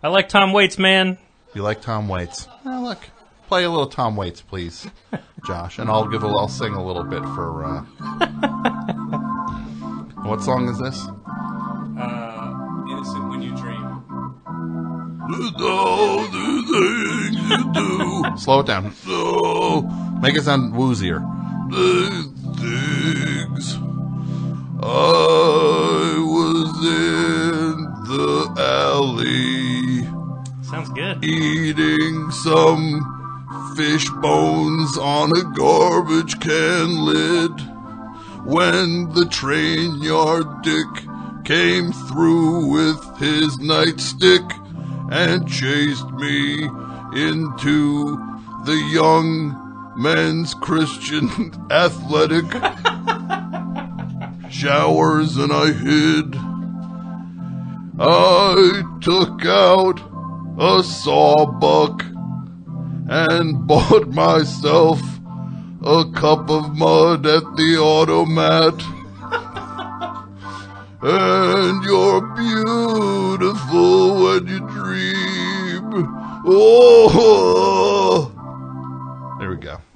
I like Tom Waits, man. You like Tom Waits? Oh, look. Play a little Tom Waits, please, Josh. And I'll sing a little bit for, What song is this? Innocent When You Dream. All the things you do. Slow it down. Oh, make it sound woozier. The things I was in the alley. Sounds good. Eating some fish bones on a garbage can lid. When the train yard dick came through with his nightstick and chased me into the young men's Christian athletic showers, and I hid. I took out a sawbuck and bought myself a cup of mud at the automat. And you're beautiful when you dream. Oh, there we go.